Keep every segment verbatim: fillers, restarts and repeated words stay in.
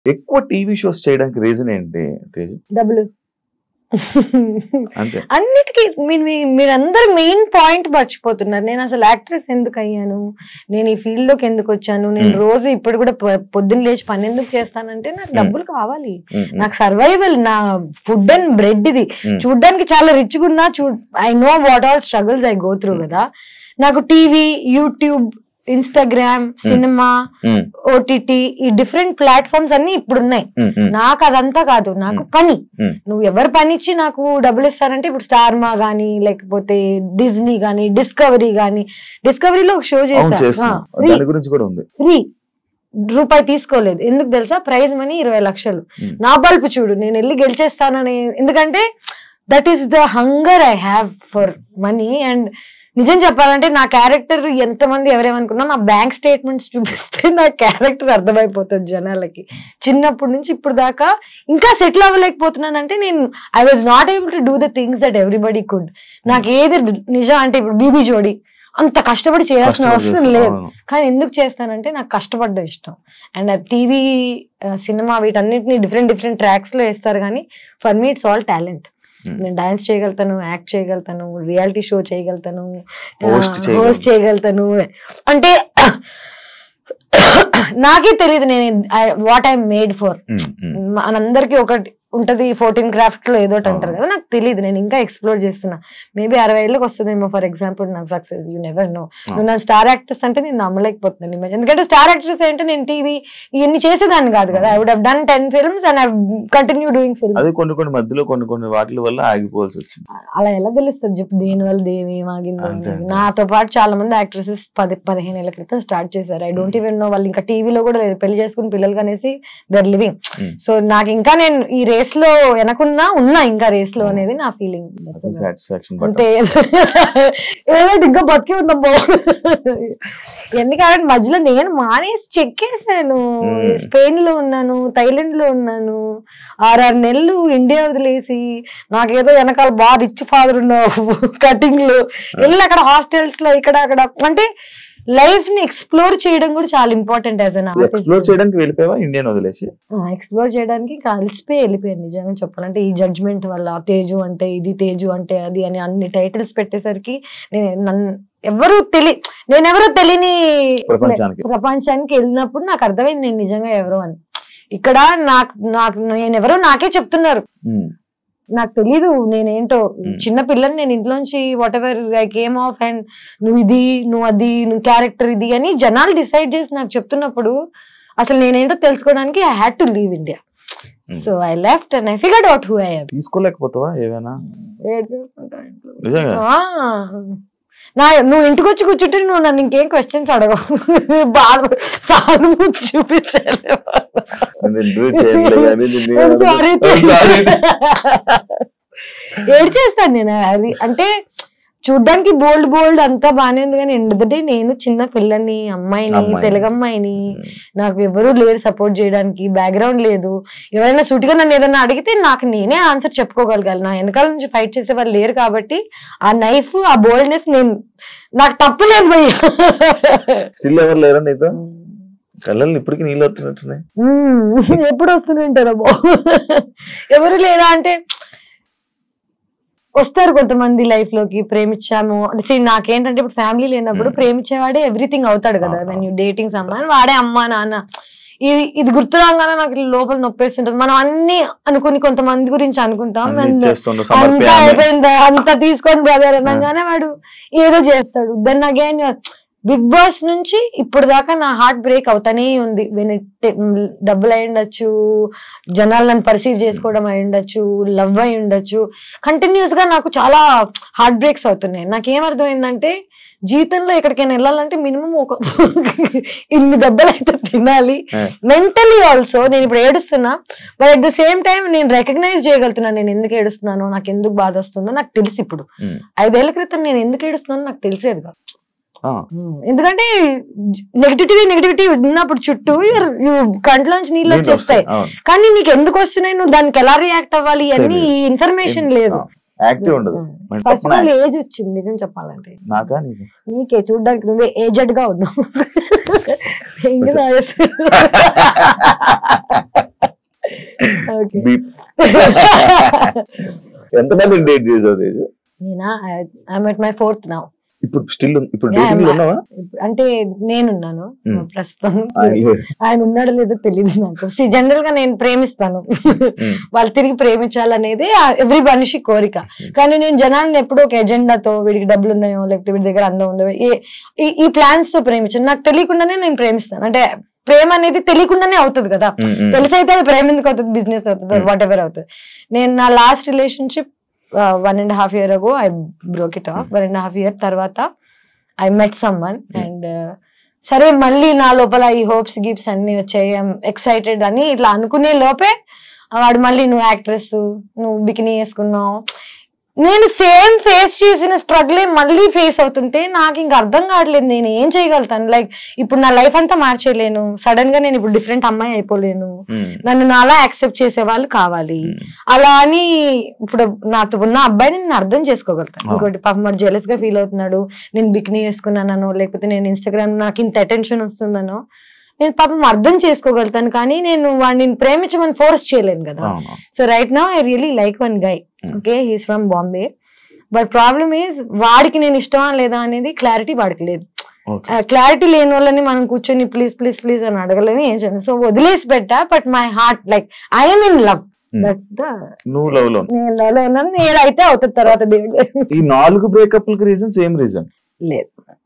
ఎక్కువ TV shows చేయడానికి reason ఏంటి తేజు? డబ్బులు. అంతే. అన్నిటికీ మీరు మీరందరూ మెయిన్ పాయింట్ మర్చిపోతున్నారు. నేను అసలు యాక్ట్రెస్ ఎందుకు అయ్యాను, నేను ఈ ఫీల్డ్ లోకి ఎందుకు వచ్చాను, నేను రోజు ఇప్పుడు కూడా పొద్దున్న లేచి పని ఎందుకు చేస్తానంటే నాకు డబ్బులు కావాలి, నాకు సర్వైవల్, నా ఫుడ్ అండ్ బ్రెడ్ ఇది. చూడ్డానికి చాలా రిచ్ గా ఉన్నా, చూ I know what all struggles I go through కదా. నాకు TV, YouTube, Instagram, cinema, OTT, ఈ డిఫరెంట్ ప్లాట్ఫామ్స్ అన్ని ఇప్పుడు ఉన్నాయి. నాకు అదంతా కాదు, నాకు పని. నువ్వు ఎవరు పని ఇచ్చి నాకు డబ్బులు ఇస్తారంటే ఇప్పుడు స్టార్ మా గానీ, లేకపోతే డిజ్నీ గానీ, డిస్కవరీ గానీ, డిస్కవరీలో ఒక షో చేశా, ఫ్రీ, రూపాయి తీసుకోలేదు. ఎందుకు తెలుసా? ప్రైజ్ మనీ ఇరవై లక్షలు. నా బల్పు చూడు, నేను వెళ్ళి గెలిచేస్తానని. ఎందుకంటే that is the hunger I have for money. And నిజం చెప్పాలంటే నా క్యారెక్టర్ ఎంతమంది ఎవరేమనుకున్నా, నా బ్యాంక్ స్టేట్మెంట్స్ చూపిస్తే నా క్యారెక్టర్ అర్థమైపోతుంది జనాలకి. చిన్నప్పటి నుంచి ఇప్పుడు దాకా ఇంకా సెటిల్ అవ్వలేకపోతున్నానంటే నేను I was not able to do the things that everybody could. నాకు ఏది నిజం అంటే ఇప్పుడు బీబీ జోడి అంత కష్టపడి చేయాల్సిన అవసరం లేదు, కానీ ఎందుకు చేస్తానంటే నాకు కష్టపడ్డం ఇష్టం. అండ్ టీవీ, సినిమా వీటన్నిటిని డిఫరెంట్ డిఫరెంట్ ట్రాక్స్ లో వేస్తారు, కానీ for me it's all talent. నేను డాన్స్ చేయగలుగుతాను, యాక్ట్ చేయగలుగుతాను, రియాలిటీ షో చేయగలుగుతాను, హోస్ట్ చేయగలుగుతాను. అంటే నాకే తెలియదు నేను వాట్ ఐ మేడ్ ఫర్. మనందరికి ఒకటి ఉంటది, ఫోర్టీన్ క్రాఫ్ట్ లో ఏదోటి అంటారు కదా, నాకు తెలియదు. నేను ఇంకా ఎక్స్ప్లోర్ చేస్తున్నా. మేబీ అరవై ఏళ్ళకి వస్తుందేమో ఫర్ ఎగ్జాంపుల్ నాకు సక్సెస్. You never know. నువ్వు నా స్టార్ యాక్ట్రెస్ అంటే నేను నమ్మలేకపోతున్నాను ఇమేజ్. ఎందుకంటే స్టార్ యాక్ట్రెస్ అంటే నేను టీవీ ఇవన్నీ చేసేదాన్ని కాదు కదా. I would have done ten films and I continue doing films. అది కొన్ని కొన్ని మధ్యలో కొన్ని కొన్ని వాటి వల్ల ఆగిపోవాల్సి వచ్చింది. అలా ఎలా తెలుస్తుంది చెప్పు? దేని వల్ల దేవి ఆగింది? నాతో పాటు చాలా మంది యాక్ట్రెసెస్ పది పదిహేను ఏళ్ల క్రితం స్టార్ట్ చేశారు. ఐ డోంట్ ఈవెన్ నో వాళ్ళు ఇంకా టీవీలో కూడా పెళ్లి చేసుకుని పిల్లలు అనేసి దే ఆర్ లివింగ్. సో నాకు ఇంకా నేను ఈ రేస్ లో వెనకున్నా ఉన్నా ఇంకా రేస్ లో అనేది నా ఫీలింగ్. అంటే ఇంకా బతికి ఉందా ఎందుకంటే మధ్యలో నేను మానేసి చెక్కేసాను. స్పెయిన్ లో ఉన్నాను, థైలాండ్ లో ఉన్నాను, ఆరారు నెలలు ఇండియా వదిలేసి, నాకేదో వెనకాల బాగా రిచ్ ఫాదర్ ఉన్నావు కటింగ్ లో వెళ్ళి అక్కడ హాస్టల్స్ లో ఇక్కడ అక్కడ. అంటే లైఫ్ ని ఎక్స్ప్లోర్ చేయడం కూడా చాలా important. As an artist explore చేయడానికి వెళ్ళిపోయావా ఇండియన్ వదిలేసి? ఎక్స్ప్లోర్ చేయడానికి కలిసిపోయి వెళ్ళిపోయాను నిజంగా చెప్పాలంటే. ఈ జడ్జ్మెంట్ వల్ల తేజు అంటే ఇది, తేజు అంటే అది అని అన్ని టైటిల్స్ పెట్టేసరికి నేను నన్ను ఎవరు తెలియ నేనెవరో తెలియని ప్రపంచానికి వెళ్ళినప్పుడు నాకు అర్థమైంది నేను నిజంగా ఎవరో అని. ఇక్కడ నాకు నాకు నేనెవరో నాకే చెప్తున్నారు, నాకు తెలీదు నేనేంటో. చిన్న పిల్లని నేను ఇంట్లోంచి whatever I came off and నువ్వు ఇది, నువ్వు అది, నువ్వు క్యారెక్టర్ ఇది అని జనాలు డిసైడ్ చేసి నాకు చెప్తున్నప్పుడు అసలు నేనేంటో తెలుసుకోవడానికి I had to leave India. So I left and I figured out who I am. తీసుకోలేకపోతావా ఏమైనా? నా నువ్వు ఇంటికి వచ్చి కూర్చుంటే నువ్వు నన్ను ఇంకేం క్వశ్చన్స్ అడగవు, బాగా సానుభూతి చూపించాలి. ఏడ్ చేస్తాను నేను అది. అంటే చూడ్డానికి బోల్డ్ బోల్డ్ అంతా బానే ఉంది, కానీ ఎందుకంటే నేను చిన్న పిల్లని, అమ్మాయిని, తెలుగు అమ్మాయిని, నాకు ఎవరు లేరు సపోర్ట్ చేయడానికి, బ్యాక్గ్రౌండ్ లేదు. ఎవరైనా సూటిగా నన్ను ఏదైనా అడిగితే నాకు నేనే ఆన్సర్ చెప్పుకోగలగాలి. నా వెనకాల నుంచి ఫైట్ చేసే వాళ్ళు లేరు కాబట్టి ఆ నైఫ్, ఆ బోల్డ్నెస్ నేను నాకు తప్పలేదు భయ్య. కళ్ళని ఇప్పటికీ నీళ్ళు వస్తున్నట్టున్నాయి. ఎప్పుడు వస్తుంటారా బా? ఎవరు లేరా అంటే వస్తారు కొంతమంది లైఫ్ లోకి. ప్రేమించాము నాకేంటంటే ఇప్పుడు ఫ్యామిలీ లేనప్పుడు ప్రేమించేవాడే ఎవ్రీథింగ్ అవుతాడు కదా. వెన్ యూ డేటింగ్ సమ్వన్ వాడే అమ్మా నాన్న. ఇది ఇది గుర్తు రాగానే నాకు లోపల నొప్పేస్తుంటది. మనం అన్ని అనుకుని కొంతమంది గురించి అనుకుంటాం, అంతా అయిపోయిందా అంతా తీసుకొని బ్రదర్ అనగానే వాడు ఏదో చేస్తాడు. దెన్ అగైన్ బిగ్ బాస్ నుంచి ఇప్పుడు దాకా నా హార్ట్ బ్రేక్ అవుతానే ఉంది. డబ్బులు అయి ఉండొచ్చు, జనాలు నన్ను పర్సీవ్ చేసుకోవడం అయి ఉండొచ్చు, లవ్ అయి ఉండొచ్చు. కంటిన్యూస్ గా నాకు చాలా హార్ట్ బ్రేక్స్ అవుతున్నాయి. నాకేమర్థమైందంటే జీవితంలో ఎక్కడికైనా వెళ్ళాలంటే మినిమం ఒక ఇన్ని దెబ్బలు అయితే తినాలి. మెంటలీ ఆల్సో నేను ఇప్పుడు ఏడుస్తున్నా, but at the same time నేను రికగ్నైజ్ చేయగలుగుతున్నాను నేను ఎందుకు ఏడుస్తున్నానో, నాకు ఎందుకు బాధ వస్తుందో నాకు తెలుసు. ఇప్పుడు ఐదేళ్ల క్రితం నేను ఎందుకు ఏడుస్తున్నానో నాకు తెలిసేది కాదు. ఎందుకంటే నెగిటివిటీ నెగిటివిటీ ఉన్నప్పుడు చుట్టూ కంట్లోంచి నీళ్ళు వచ్చేస్తాయి, కానీ నీకు ఎందుకు వస్తున్నాయి, నువ్వు దానికి ఎలా రియాక్ట్ అవ్వాలి అన్ని ఇన్ఫర్మేషన్ లేదు. ఏజ్ వచ్చింది నిజం చెప్పాలంటే నీకే, చూడడానికి నువ్వే ఏజెడ్ గా ఉన్నావు. ఎంతమంది డేట్ చేసావు తేజు? నేనా I'm at my fourth now. ఇప్పుడు స్టిల్ ఇప్పుడు డేటింగ్ లో ఉన్నావా? అంటే నేనున్నాను ప్రస్తుతం, ఆయన ఉన్నాడో లేదో తెలియదు నాకు. జనరల్ గా నేను ప్రేమిస్తాను, వాళ్ళు తిరిగి ప్రేమించాలనేది ఎవ్రీ మనిషి కోరిక. కానీ నేను జనాలను ఎప్పుడూ ఒక ఎజెండాతో వీడికి డబ్బులు ఉన్నాయో లేకపోతే వీడి దగ్గర అందం ఉందో ఈ ప్లాన్స్ తో ప్రేమించాను. నాకు తెలియకుండానే నేను ప్రేమిస్తాను. అంటే ప్రేమ అనేది తెలియకుండానే అవుతుంది కదా, తెలిసైతే అది ప్రేమ ఎందుకు అవుతుంది, బిజినెస్ అవుతుంది, వాట్ ఎవర్ అవుతుంది. నేను నా last relationship one and half year ago I broke it off. One and half year తర్వాత I met someone and సరే మళ్ళీ నా లోపల ఈ హోప్స్ గిప్స్ అన్ని వచ్చాయి, ఎక్సైటెడ్ అని ఇట్లా అనుకునే లోపే వాడు మళ్ళీ నువ్వు యాక్ట్రెస్, నువ్వు బికినీ వేసుకున్నావు. నేను సేమ్ ఫేస్ చేసిన స్ట్రగులే మళ్ళీ ఫేస్ అవుతుంటే నాకు ఇంకా అర్థం కావట్లేదు నేను ఏం చేయగలుగుతాను. లైక్ ఇప్పుడు నా లైఫ్ అంతా మార్చేయలేను, సడన్ గా నేను ఇప్పుడు డిఫరెంట్ అమ్మాయి అయిపోలేను, నన్ను నాలా యాక్సెప్ట్ చేసే వాళ్ళు కావాలి. అలా అని ఇప్పుడు నాతో ఉన్న అబ్బాయిని నేను అర్థం చేసుకోగలుగుతాను. ఇంకోటి పాపం మరి జెలస్ గా ఫీల్ అవుతున్నాడు, నేను బికినీ వేసుకున్నానో లేకపోతే నేను ఇన్స్టాగ్రామ్ నాకు ఇంత అటెన్షన్ వస్తుందనో నేను పాపం అర్థం చేసుకోగలుగుతాను. కానీ నేను వాడిని ప్రేమించమని ఫోర్స్ చేయలేను కదా. So right now I really like one guy, okay, he's from Bombay. But problem is వాడికి నేను ఇష్టమా లేదా అనేది క్లారిటీ వాడికి లేదు. క్లారిటీ లేని వాళ్ళని మనం కూర్చొని ప్లీజ్ ప్లీజ్ ప్లీజ్ అని అడగలేము, ఏం చేయాలి. సో వదిలేసి పెట్టా. But my heart like I'm in love. That's the నువ్వు లవ్ లో నేను లవ్ లో ఉన్నాను. నేనైతే అవుతుంది తర్వాత దేవుడు. ఈ నాలుగు బ్రేకప్ రీజన్ సేమ్ రీజన్ లేదు,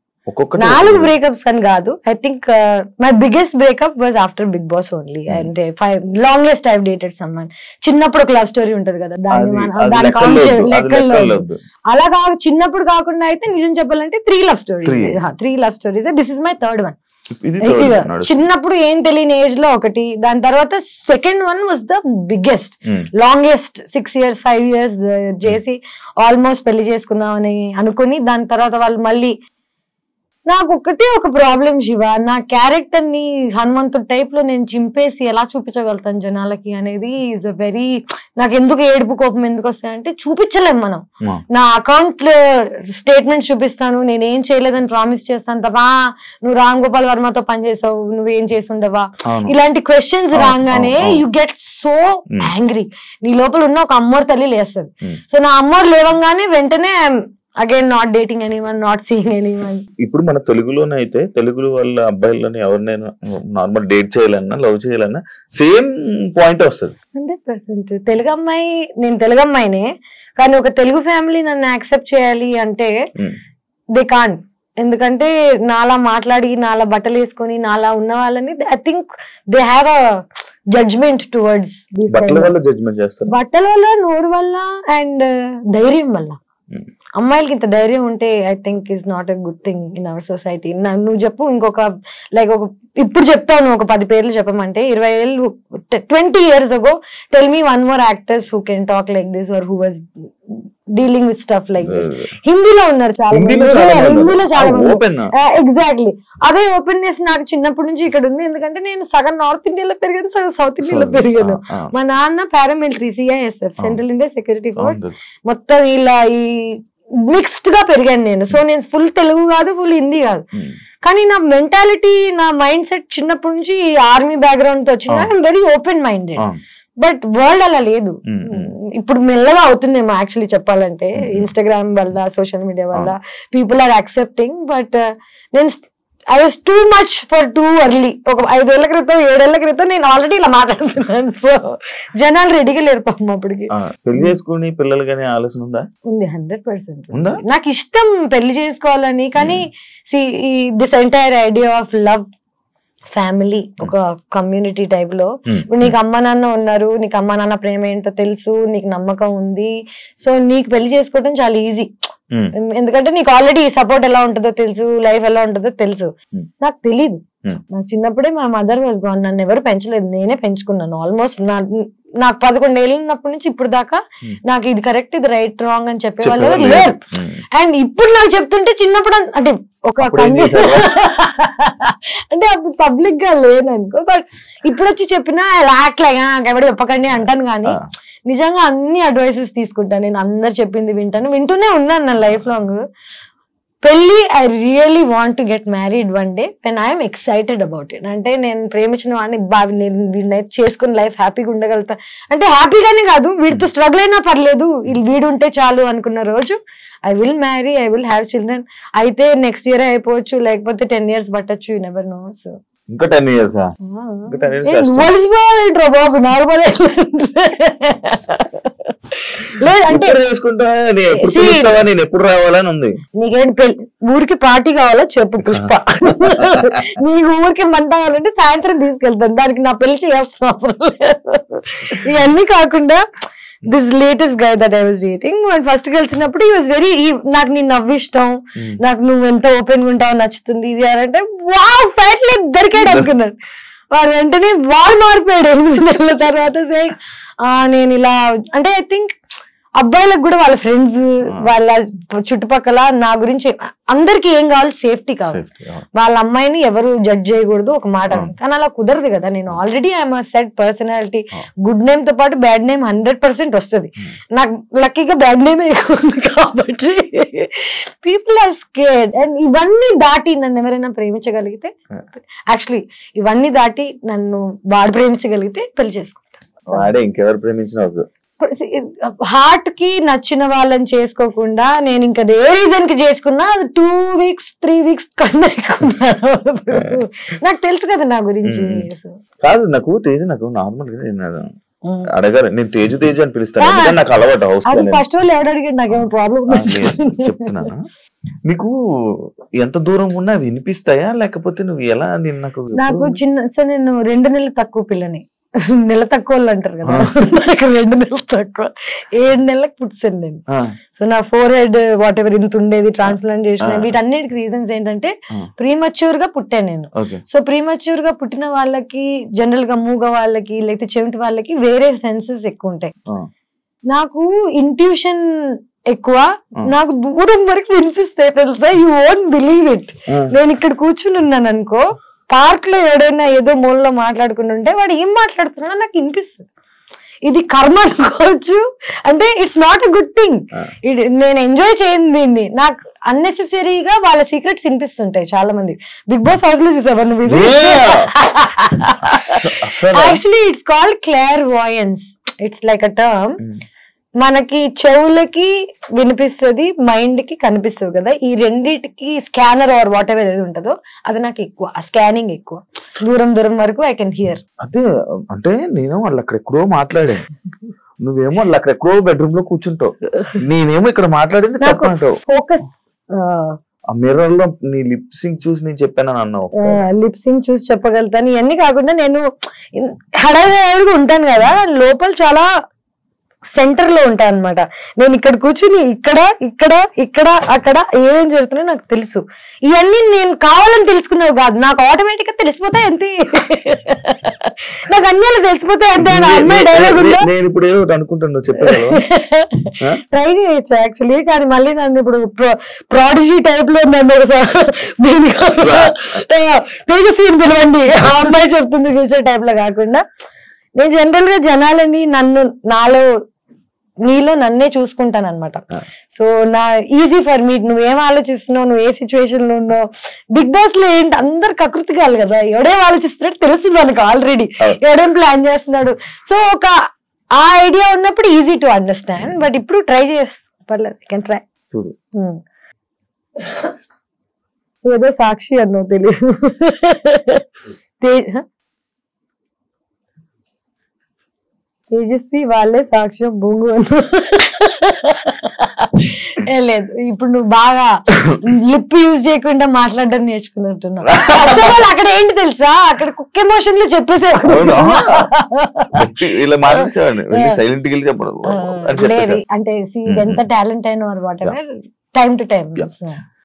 నాలుగు బ్రేకప్స్ అని కాదు. I think my biggest breakup was after Bigg Boss only. And five longest I dated someone. చిన్నప్పుడు ఒక లవ్ స్టోరీ ఉంటది కదా, దాన్ని దాని కౌంట్ లెక్కల్లో అలా కాదు. చిన్నప్పుడు కాకుండా అయితే నిజం చెప్పాలంటే three love stories three love stories this is my third one. చిన్నప్పుడు ఏం తెలియని ఏజ్ లో ఒకటి, దాని తర్వాత second one was the biggest longest six years five years చేసి ఆల్మోస్ట్ పెళ్లి చేసుకుందాం అని అనుకుని దాని తర్వాత వాళ్ళు మళ్ళీ. నాకు ఒకటే ఒక ప్రాబ్లం శివ, నా క్యారెక్టర్ ని హనుమంతుడు టైప్ లో నేను చింపేసి ఎలా చూపించగలుగుతాను జనాలకి అనేది ఈజ్ అ వెరీ. నాకు ఎందుకు ఏడుపు కోపం ఎందుకు వస్తాయంటే చూపించలేం మనం. నా అకౌంట్ స్టేట్మెంట్స్ చూపిస్తాను, నేను ఏం చేయలేదని ప్రామిస్ చేస్తాను తప్ప నువ్వు రామ్ గోపాల్ వర్మతో పనిచేసావు, నువ్వేం చేసి ఉండవా, ఇలాంటి క్వశ్చన్స్ రాగానే యు గెట్ సో యాంగ్రీ. నీ లోపల ఉన్న ఒక అమ్మోరు తల్లి లేస్తుంది. సో నా అమ్మోరు లేవంగానే వెంటనే again not dating anyone, not seeing anyone. ఇప్పుడు మన తెలుగులోనే అయితే తెలుగు వాళ్ళ అబ్బాయిలని ఎవరినైనా నార్మల్ డేట్ చేయాలన్నా లవ్ చేయాలన్నా సేమ్ పాయింట్ వస్తుంది. హండ్రెడ్ పర్సెంట్ తెలుగు అమ్మాయి, నేను తెలుగు అమ్మాయినే కానీ ఒక తెలుగు ఫ్యామిలీ నన్ను యాక్సెప్ట్ చేయాలి అంటే దే కాంట్. ఎందుకంటే నాలా మాట్లాడి నాలా బట్టలు వేసుకొని నాలా ఉన్న వాళ్ళని I think they have a judgement towards. బట్టల వల్ల జడ్జ్మెంట్ చేస్తారు, బట్టల వల్ల, నోరు వల్ల అండ్ ధైర్యం వల్ల. అమ్మాయిలకి ఇంత ధైర్యం ఉంటే I think is not a good thing in our society. నువ్వు చెప్పు ఇంకొక లైక్ ఒక ఇప్పుడు చెప్తాను ఒక పది పేర్లు చెప్పమంటే ఇరవై ఏళ్ళు twenty years ago tell me one more actors who can talk like this or who was dealing with stuff like this. హిందీలో ఉన్నారు చాలా మంది, హిందీలో చాలా మంది. ఎగ్జాక్ట్లీ అదే ఓపెన్నెస్ నాకు చిన్నప్పటి నుంచి ఇక్కడ ఉంది. ఎందుకంటే నేను సగం నార్త్ ఇండియాలో పెరిగాను, సగం సౌత్ ఇండియాలో పెరిగాను. మా నాన్న paramilitary CISF central India security force మొత్తం ఇలా ఈ మిక్స్డ్ గా పెరిగాను నేను. సో నేను ఫుల్ తెలుగు కాదు, ఫుల్ హిందీ కాదు. కానీ నా మెంటాలిటీ, నా మైండ్ సెట్ చిన్నప్పటి నుంచి ఆర్మీ బ్యాక్గ్రౌండ్ తో వచ్చింది. I'm very open minded. But world అలా లేదు. ఇప్పుడు మెల్లగా అవుతుందేమో యాక్చువల్లీ చెప్పాలంటే, ఇన్స్టాగ్రామ్ వల్ల, సోషల్ మీడియా వల్ల పీపుల్ ఆర్ యాక్సెప్టింగ్. బట్ నేను I was too much for too early. ఒక ఐదేళ్ల క్రితం ఏడేళ్ల క్రితం నేను ఆల్రెడీ ఇలా మాట్లాడుతున్నాను. సో జనాలు రెడీగా లేరు పాపం అప్పటికి. పెళ్లి చేసుకుని పిల్లలు కానీ ఆలోచన ఉందా? ఉంది, హండ్రెడ్ పర్సెంట్. నాకు ఇష్టం పెళ్లి చేసుకోవాలని. కానీ see this entire idea of love, family, ఒక కమ్యూనిటీ టైప్ లో ఇప్పుడు నీకు అమ్మ నాన్న ఉన్నారు, నీకు అమ్మ నాన్న ప్రేమ ఏంటో తెలుసు, నీకు నమ్మకం ఉంది. సో నీకు పెళ్లి చేసుకోవడం చాలా ఈజీ. ఎందుకంటే నీకు ఆల్రెడీ సపోర్ట్ ఎలా ఉంటుందో తెలుసు, లైఫ్ ఎలా ఉంటుందో తెలుసు. నాకు తెలీదు. నాకు చిన్నప్పుడే మా మదర్ వాజ్ గాన్. నన్ను ఎవరు పెంచలేదు, నేనే పెంచుకున్నాను. ఆల్మోస్ట్ నా నాకు పదకొండు ఏళ్ళు ఉన్నప్పటి నుంచి ఇప్పుడు దాకా నాకు ఇది కరెక్ట్, ఇది రైట్, రాంగ్ అని చెప్పే వాళ్ళు లేరు. అండ్ ఇప్పుడు నాకు చెప్తుంటే చిన్నప్పుడు అంటే ఒక అంటే అప్పుడు పబ్లిక్ గా లేదనుకో. బట్ ఇప్పుడు వచ్చి చెప్పినా రాట్లేగా నాకు ఎవరు చెప్పకండి అంటాను. కానీ నిజంగా అన్ని అడ్వైసెస్ తీసుకుంటాను నేను. అందరు చెప్పింది వింటాను, వింటూనే ఉన్నాను నా లైఫ్ లాంగ్. పెళ్లి I really want to get married one day when I'm excited about it. అంటే నేను ప్రేమించిన వాడిని బాగా నేను వీడిని చేసుకుని లైఫ్ హ్యాపీగా ఉండగలుగుతా అంటే హ్యాపీగానే కాదు వీడితో స్ట్రగుల్ అయినా పర్లేదు వీడు ఉంటే చాలు అనుకున్న రోజు I will marry, I will have children. అయితే నెక్స్ట్ ఇయర్ అయిపోవచ్చు, లేకపోతే టెన్ ఇయర్స్ పట్టచ్చు, యూ నెవర్ నో. సో ఇంకా టెన్ ఇయర్స్ బాబు నార్మల్ లేదంటే నేను ఎప్పుడు రావాలని ఉంది. నీకేంటి పెళ్లి ఊరికి పార్టీ కావాలో చెప్పు పుష్ప, నీకు ఊరికి మంట కావాలంటే సాయంత్రం తీసుకెళ్తాను, దానికి నా పెళ్లి చేయాల్సిన అవసరం లేదు. ఇవన్నీ కాకుండా this latest guy that I was dating first కలిసినప్పుడు ఈ వాజ్ వెరీ నాకు నీ నవ్విష్టం, నాకు నువ్వు ఎంత ఓపెన్ గా ఉంటావు నచ్చుతుంది ఇది అంటే వావ్ ఫైట్ లేదు దొరికాడు అనుకున్నాడు. వాడు వెంటనే వాళ్ళు మారిపోయాడు ఎనిమిది నెలల తర్వాత. సే నేను ఇలా అంటే ఐ థింక్ అబ్బాయిలకు కూడా వాళ్ళ ఫ్రెండ్స్ వాళ్ళ చుట్టుపక్కల నా గురించి అందరికి ఏం కావాలి సేఫ్టీ కావాలి, వాళ్ళ అమ్మాయిని ఎవరు జడ్జ్ చేయకూడదు ఒక మాట. కానీ అలా కుదరదు కదా, నేను already I'm set personality, good name తో పాటు బ్యాడ్ నేమ్ హండ్రెడ్ పర్సెంట్ వస్తుంది. నాకు లక్కీగా బ్యాడ్ నేమ్ ఎక్కువ ఉంది కాబట్టి పీపుల్ ఆర్ స్కేర్డ్. అండ్ ఇవన్నీ దాటి నన్ను ఎవరైనా ప్రేమించగలిగితే, యాక్చువల్లీ ఇవన్నీ దాటి నన్ను వాడు ప్రేమించగలిగితే పెళ్లి చేసుకుంటాను. ఇంకెవరు ప్రేమించిన హార్ట్ కి నచ్చిన వాళ్ళని చేసుకోకుండా నేను ఇంకా ఏ రీజన్ కి చేసుకున్నా అది టూ వీక్స్ త్రీ వీక్స్ కన్నా నాకు తెలుసు కదా నా గురించి. కాదు నాకు తేజ నాకు నార్మల్ గా అడగారు, నేను తేజు తేజు అని పిలుస్తాను, నాకు అలవాటు. ఫస్ట్ వాళ్ళు ఎవరు అడిగాడు నాకేమో ప్రాబ్లం చెప్తున్నాను. నీకు ఎంత దూరం ఉన్నా వినిపిస్తాయా లేకపోతే నువ్వు ఎలా? నేను నాకు నాకు చిన్న సార్ నేను రెండు నెలలు తక్కువ పిల్లని, నెల తక్కువ వాళ్ళు అంటారు కదా, రెండు నెలలు తక్కువ, ఏడు నెలలకు పుట్టాను నేను. సో నా ఫోర్ హెడ్ వాట్ ఎవర్ ఇంత ఉండేది ట్రాన్స్ప్లాంట్ చేసిన వీటన్నిటికి రీజన్స్ ఏంటంటే ప్రీమచ్యూర్ గా పుట్టాను నేను. సో ప్రీమచ్యూర్ గా పుట్టిన వాళ్ళకి జనరల్ గా మూగ వాళ్ళకి లేకపోతే చెవిటి వాళ్ళకి వేరే సెన్సెస్ ఎక్కువ ఉంటాయి. నాకు ఇంట్యూషన్ ఎక్కువ, నాకు దూరం వరకు వినిపిస్తాయి తెలుసా, యూ వోంట్ బిలీవ్ ఇట్. నేను ఇక్కడ కూర్చుని ఉన్నాను అనుకో, పార్క్ లో ఎవడైనా ఏదో మూలలో మాట్లాడుకుంటుంటే వాడు ఏం మాట్లాడుతున్నా నాకు వినిపిస్తుంది. ఇది కర్మ అనుకోవచ్చు, అంటే it's not a good thing. నేను ఎంజాయ్ చేయను దీన్ని. నాకు అన్నెసెసరీగా వాళ్ళ సీక్రెట్స్ వినిపిస్తుంటాయి చాలా మంది. బిగ్ బాస్ హౌస్ లో చూసావా నువ్వు? Actually it's called clairvoyance. It's like a term. మనకి చెవులకి వినిపిస్తుంది, మైండ్ కి కనిపిస్తుంది కదా, ఈ రెండిటికి స్కానర్ ఆర్ వాట్ ఎవర్ ఏది ఉంటుందో అది నాకు ఎక్కువ, ఆ స్కానింగ్ ఎక్కువ, దూరం దూరం వరకు ఐ కెన్ హియర్. అదే అంటే నేను వాళ్ళు అక్కడెక్కడో మాట్లాడాను, నువ్వేమో వాళ్ళు అక్కడెక్కడో బెడ్రూమ్ లో కూర్చుంటావు, నేనేమో ఇక్కడ మాట్లాడింది ఫోకస్. ఆ మిర్రర్ లో నీ లిప్ సింక్ చూసి నేను చెప్పాను అన్నావు. లిప్ సింక్ చూసి చెప్పగలుగుతాను. ఇవన్నీ కాకుండా నేను హడావిడిగా ఉంటాను కదా, లోపల చాలా సెంటర్ లో ఉంటాయి అనమాట. నేను ఇక్కడ కూర్చుని ఇక్కడ ఇక్కడ ఇక్కడ అక్కడ ఏమేం జరుగుతున్నాయో నాకు తెలుసు. ఇవన్నీ నేను కావాలని తెలుసుకున్నావు కాదు, నాకు ఆటోమేటిక్ గా తెలిసిపోతాయి అంతే. నాకు అన్ని తెలిసిపోతాయి అంతే. అమ్మాయి డైలాగ్ నేను ఇప్పుడు ఏదో అనుకుంటున్నా చెప్పాను, ట్రై చేయొచ్చు యాక్చువల్లీ. కానీ మళ్ళీ నన్ను ఇప్పుడు ప్రాడిజీ టైప్ లో నన్ను దీనికోసం తేజస్విని పిలవండి ఆ అమ్మాయి చెప్తుంది ఫ్యూచర్ టైప్ లో కాకుండా, నేను జనరల్ గా జనాలని నన్ను నాలో నీలో నన్నే చూసుకుంటాను అనమాట. సో నా ఈజీ ఫర్ మీ, నువ్వేం ఆలోచిస్తున్నావు, నువ్వు ఏ సిచ్యువేషన్ లో ఉన్నావు. బిగ్ బాస్ లో ఏంటి అందరు కకృతి కాదు కదా, ఎవడేం ఆలోచిస్తున్నాడు తెలుస్తుంది మనకు ఆల్రెడీ, ఎవడేం ప్లాన్ చేస్తున్నాడు. సో ఒక ఆ ఐడియా ఉన్నప్పుడు ఈజీ టు అండర్స్టాండ్. బట్ ఇప్పుడు ట్రై చేస్తా, పర్లేదు కెన్ ట్రై. ఏదో సాక్షి అన్నావు తెలియదు. తేజస్వి వాళ్ళే సాక్ష్యం బొంగు అన్నా. లేదు ఇప్పుడు నువ్వు బాగా లిప్ యూజ్ చేయకుండా మాట్లాడడం నేర్చుకున్నట్టున్నావు. అక్కడ ఏంటి తెలుసా, అక్కడ కుక్ ఎమోషన్ లో చెప్పేసేవాడు. లేదు అంటే ఎంత టాలెంట్ అయినా whatever time to time